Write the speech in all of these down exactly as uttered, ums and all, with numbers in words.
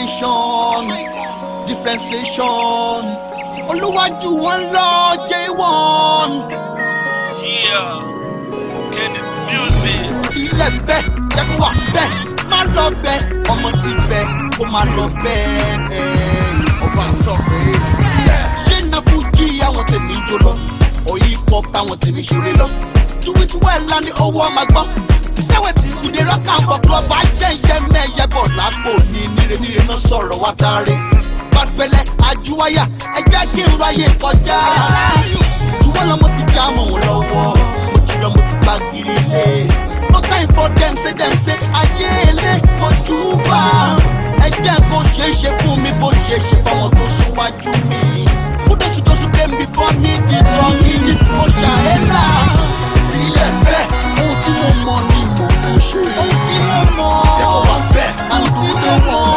differentiation, differentiation. Oluwaju one Lord J one. Yeah, Kenny's music. Filebe, Jaguwa be, ma lo be, ọmọ ti be, kó má lọ be. Ọba top bass. Ṣé na Fuji àwọn tèmi jó lọ? Or hip hop àwọn tèmi ṣeré lọ? Do it well and the owó ọmọ gbọ́. Ṣé wetin we dey rock am for club? Bá ṣe iṣẹ́ mẹ́yẹ bọ̀ lápò ní níre níre náà sọ̀rọ̀ wá tààrí. Bàtbẹ̀lẹ̀ àjúwáyà ẹ jẹ́ kí n ráyè kọjá. Jùwọ́ lọ mo ti já mọ̀ wọ́n lọ́wọ́, mo ti lọ mo ti gbá kiri lé. No time for them say them say ayé ilé mojú bá. Ẹ jẹ́ kó ṣeé ṣe fún mi bó ṣe ṣe fáwọn tó súnwájú mi. Kudos to those who came before me, did wrong in this motion. Ella, Filebe, ohun tí mo mọ̀ ni mo ń ṣe. Ohun tí mo mọ̀, tẹ́kọ̀ wá bẹ́ẹ̀. Ohun tí mo mọ̀,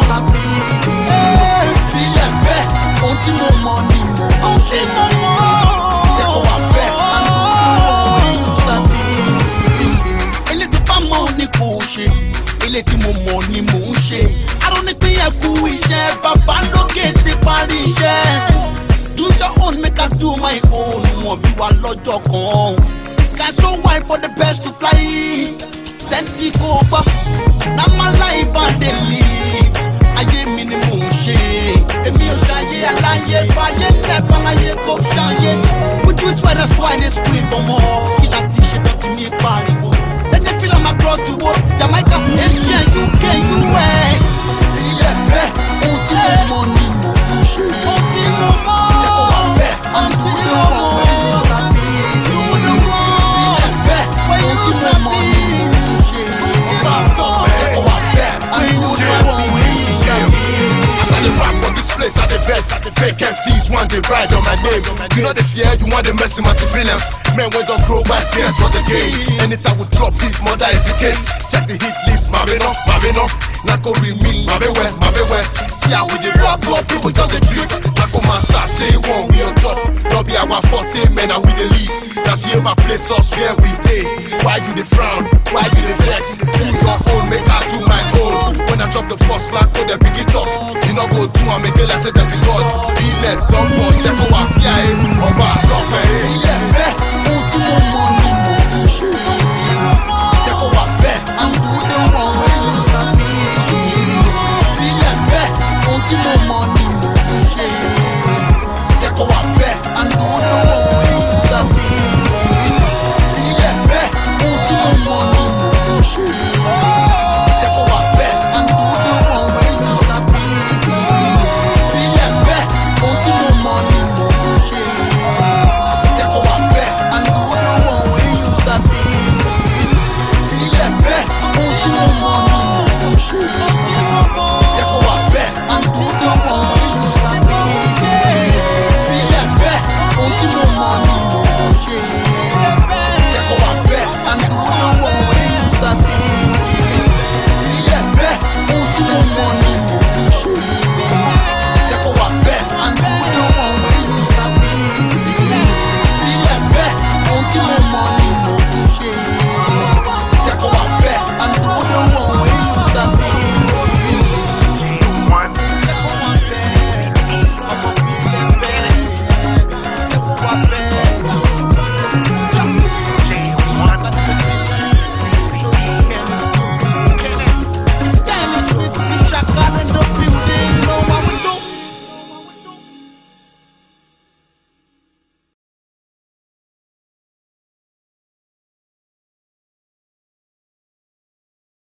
Filebe, ohun tí mo mọ̀ ni mo ń ṣe. Ohun tí mo mọ̀, tẹ́kọ̀ wá bẹ́ẹ̀. Ilé tí bá mọ̀ ni kò ṣe, ilé tí mo mọ̀ ni mo ń ṣe. Arún ní pín ẹ̀kú iṣẹ́, bàbá lókè ti parí iṣẹ́. Do your own, make I do my own. Wọ́n bí wa lọ́jọ́ kan. The sky so wide for the best to fly. Tẹ́ntì kò gbọ́, na my life and dey live. Ayé mi ni mò ń ṣe. Èmi ò ṣàyé aláyé, fàyè lẹ́fà láyé kò ṣàyé. We do it well, that's why they scream for more. Kí láti ṣe tán tí mi pariwo. Ẹni feel am across the world, Jamaica, Asia, U K, U S. Filebe, ohun tí mo mọ̀ ni mò ń ṣe. Ohun tí mo mọ̀. Until you know you wanna run, where you to sabi, as I dey rap for this place, I dey vex. Fake M Cs want to ride on my name. You know the fear, you want to mess with my civilians. Men will just grow white beards for the game. Anytime we drop hit, mother is the case. Check the hit list, my no, my no. Nako remix, my be where, my be where. See how we dey rap, blood people just a drip. Nako master J one, we on top. Don't be our fault, say men and we the lead. That you ever place us where we take. Why you the frown? Why you the vex? Do your own, make I do my own. When I drop the first line, put the big it up. You know go do and make it like say that we God. Be less, some boy, check out our C I A. Oba, top, eh.